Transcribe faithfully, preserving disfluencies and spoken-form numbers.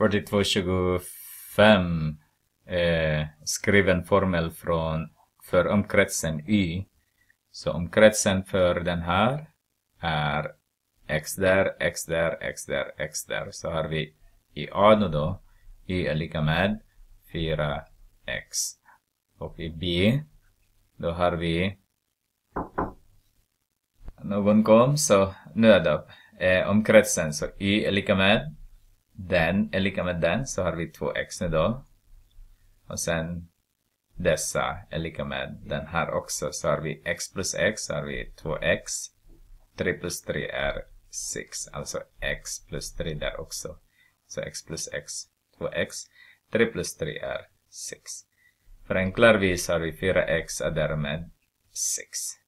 fyrtiotvå tjugofem eh, skriven formel från, för omkretsen Y. Så omkretsen för den här är x där, x där, x där, x där. Så har vi i A nu då, Y är lika med fyra x. Och i B, då har vi någon kom, så nu är det eh, omkretsen. Så Y är lika med den, är lika med den, så har vi två x nu då. Och sen dessa är lika med den här också. Så har vi x plus x, så har vi två x. tre plus tre är sex. Alltså x plus tre där också. Så x plus x, två x. tre plus tre är sex. Förenklar vi så har vi fyra x är därmed sex.